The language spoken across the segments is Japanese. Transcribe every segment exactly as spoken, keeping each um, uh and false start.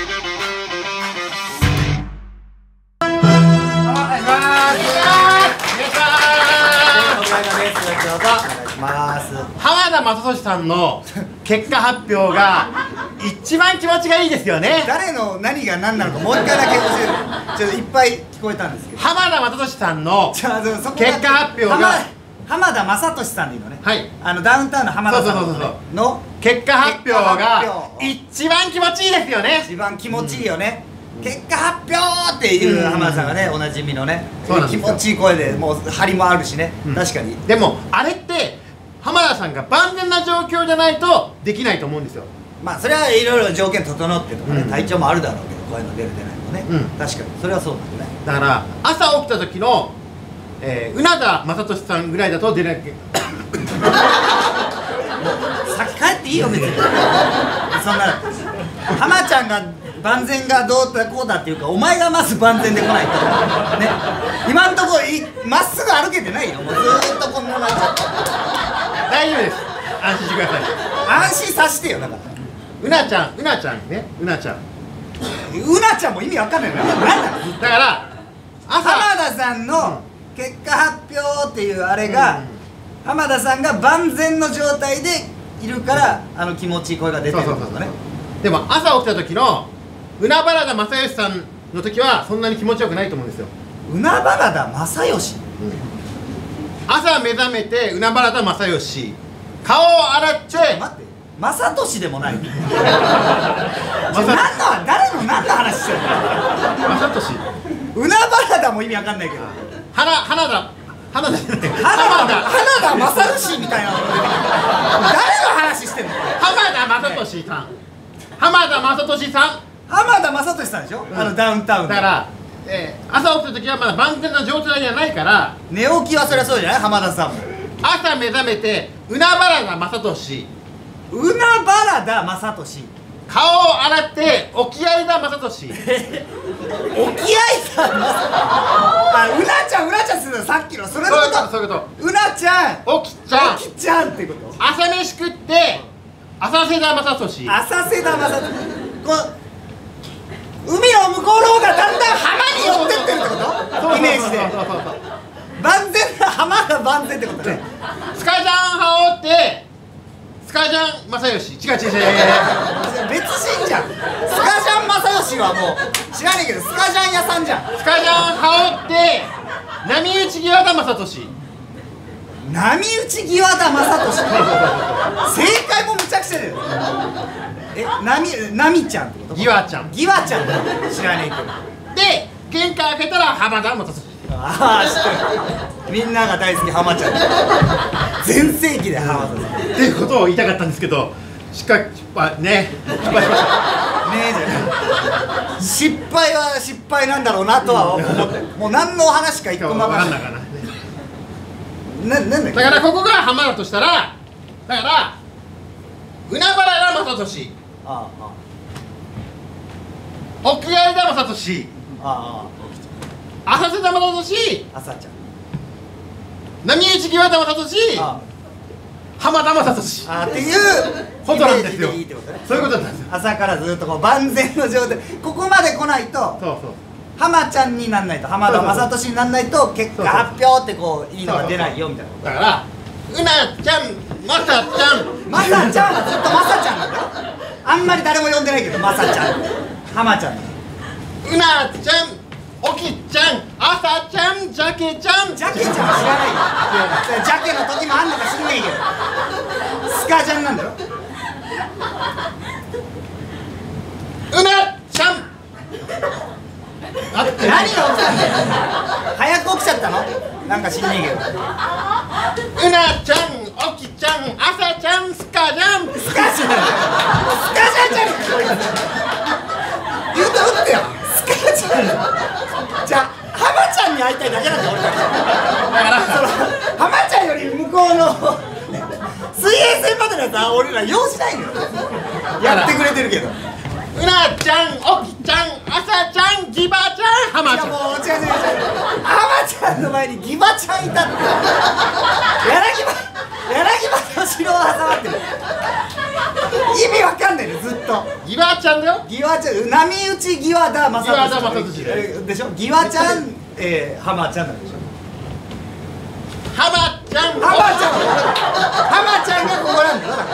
浜田雅俊さんの結果発表が一番気持ちがいいですよね。 誰の何が何なのかもう一回だけ教える。ちょっといっぱい聞こえたんですけど、 浜田雅俊さんの結果発表が浜田雅俊さんでいいのね。 はい、あのダウンタウンの浜田さんの結果発表が一番気持ちいいですよね。 一番気持ちいいよね。結果発表っていう浜田さんがね、おなじみのね、気持ちいい声でもう張りもあるしね。確かに。 でもあれって浜田さんが万全な状況じゃないとできないと思うんですよ。 まあそれはいろいろ条件整ってとかね、体調もあるだろうけど、こういうの出る出ないもね、確かにそれはそうなんだね。 だから朝起きた時のうなだまさとしさんぐらいだと出なきゃ。 先帰っていいよ別に。そんな浜ちゃんが万全がどうだこうだっていうか、お前がまず万全で来ないとね。今んとこまっすぐ歩けてないよ。もうずーっとこんななっちゃって。 大丈夫です、安心してください。 安心させてよ。だからうなちゃん、うなちゃんね、うなちゃんうなちゃんも意味わかんないのよ。だから朝浜田さんの結果発表っていうあれが、浜田さんが万全の状態でいるから、あの気持ちいい声が出てるんだね。でも朝起きた時の海原田正義さんの時はそんなに気持ちよくないと思うんですよ。 海原田正義、 朝目覚めて海原田正義、顔を洗って、 待って、正俊でもない。何の誰の何の話してるの。 正俊、 海原田も意味わかんないけど、 花花田花田じゃない、 花田花田正義みたいな。誰の話してんの。 浜田雅俊さん、浜田雅俊さん、 浜田雅俊さんでしょ、あのダウンタウンだから、えー、朝起きた時はまだ万全な状態じゃないから、 寝起きはそりゃそうじゃない。浜田さんも朝目覚めて海原田正俊、 海原田正俊、 顔を洗って沖合田正俊。 沖合田あ、うなちゃんうなちゃんするのさっきのそれのこと。 そういうこと。 うなちゃん、 おきちゃん、 おきちゃんってこと。 朝飯食って浅瀬田正俊、 浅瀬田正俊、こう海の向こうの方がだんだん浜に寄ってってるってこと。イメージで万全な浜が万全ってことね。 スカジャン羽織ってスカジャン正義、違う違う違う違う、 別人じゃん。スカジャン正義はもう知らねえけど、スカジャン屋さんじゃん。 スカジャン羽織って波打ち際田正俊、 波打ち際田正俊。正解もむちゃくちゃだよ。え、波波ちゃんってこと。 ぎわちゃん、 ぎわちゃん知らねえけど。 で玄関開けたら浜田正俊。 ああ、知ってる。みんなが大好き浜ちゃん。全盛期で浜田さんっていうことを言いたかったんですけど、失敗失敗ね失敗しましたねえじゃない。失敗は失敗なんだろうなとは思って、もう何の話か一個も分かんないから。な、なんだっけ。 だからここが浜田としたら、だから海原田正俊、 ああ沖合田正俊、 ああ浅瀬田正俊、 あ、朝ちゃん、 波打ち際田正俊、浜田正俊、 あっていうことなんですよ。そういうことなんですよ。 朝からずっとこう万全の状態、ここまで来ないと、そうそう、浜ちゃんになんないと、浜田正俊になんないと結果発表ってこういいのが出ないよみたいな。 だからうなちゃん、まさちゃん、 まさちゃんはずっとまさちゃんなんだよ。あんまり誰も呼んでないけど、まさちゃん、浜ちゃん、うなちゃん、おきちゃん、あさちゃん、じゃけちゃん。 じゃけちゃんは知らないよ。じゃけの時もあんのか知んねえけど、スカジャンなんだよ。 うなちゃん、 何が起きたんだよ。早く起きちゃったのなんか知んねえけど。 うなちゃん、おきちゃん、あさちゃん、スカジャン。 スカジャンスカジャンじゃねえ。言うと打ってよ。スカジャンじゃあ浜ちゃんに会いたいだけなんだよ俺たち。だからその浜ちゃんより向こうの水泳戦までのやつは俺ら用事ないのよ。やってくれてるけど、 うなちゃん、おきちゃん、あさちゃん、ギバちゃん、浜ちゃん。 いやもう違う違う違う、浜ちゃんの前にギバちゃんいたって。柳葉柳葉敏郎は挟まってる。 意味わかんないのずっと。 ギワちゃんだよ。 ギワちゃん、波打ちギワだ正ギワだ正俊でしょ。ギワちゃん、えー、ハマちゃんなんでしょ。 ハマちゃん。 ハマちゃん、ハマちゃんがここなんだよ。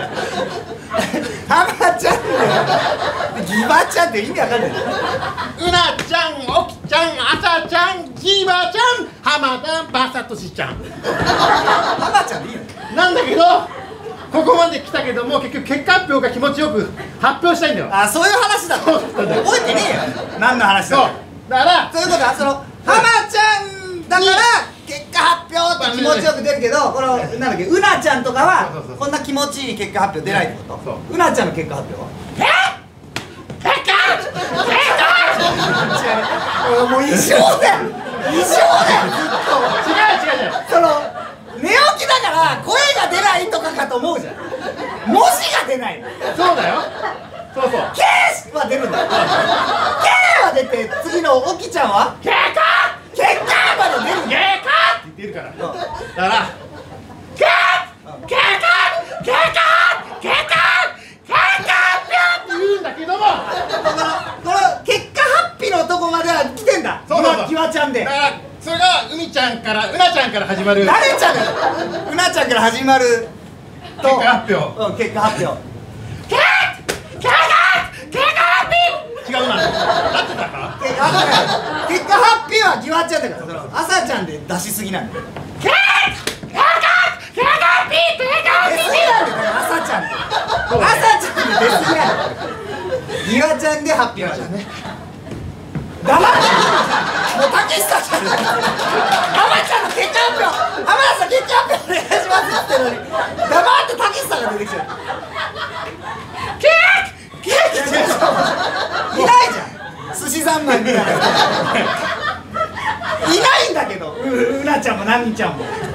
ハマちゃんでギワちゃんって意味わかんない。 うなちゃん、おきちゃん、あさちゃん、ギワちゃん、ハマちゃん、バサトシちゃん。 ハマちゃんでいいよ。 なんだけど、ここまで来たけども結局結果発表が気持ちよく発表したいんだよ。 あ、そういう話だった。覚えてねえよ。何の話だ。 そうだからそういうことは、そのハマちゃんだから結果発表って気持ちよく出るけど、このなんだっけ、うなちゃんとかはこんな気持ちいい結果発表出ないってこと。うなちゃんの結果発表は結果結果もう異常だよ、異常だよ、ずっと。 違う違う違う、 その寝起きだから声が出ないとかかと思うじゃん。文字が出ない。 そうだよ、そうそう、 ケーは出るんだよ。ケーは出て、次のおきちゃんは結果結果まで出るんだよ。 結果って言ってるから、だから結果結果結果結果結果って言うんだけども、 だからこの結果ハッピーのとこまでは来てんだ。 そうそうそう、 ギワちゃんで。 だからそれがうみちゃんからうなちゃんから始まる誰ちゃんだよ。うなちゃんから始まると結果発表、 うん、結果発表。 結果結果発表違うな、合ってたか。 結果発表、結果発表はギワちゃんだから、その朝ちゃんで出しすぎなんだよ。 結果結果結果発表結果出すぎなんだよ、朝ちゃんで。朝ちゃんで出すぎなんだよ。ギワちゃんで発表じゃね。黙って。もうたけしさんじゃん。ハマちゃんの結果発表。ハマさん結果発表お願いしますってのに、黙ってたけしさんが出てきちゃう。 結果いないじゃん、寿司三昧みたいな。いないんだけど、う、うなちゃんもなみちゃんも。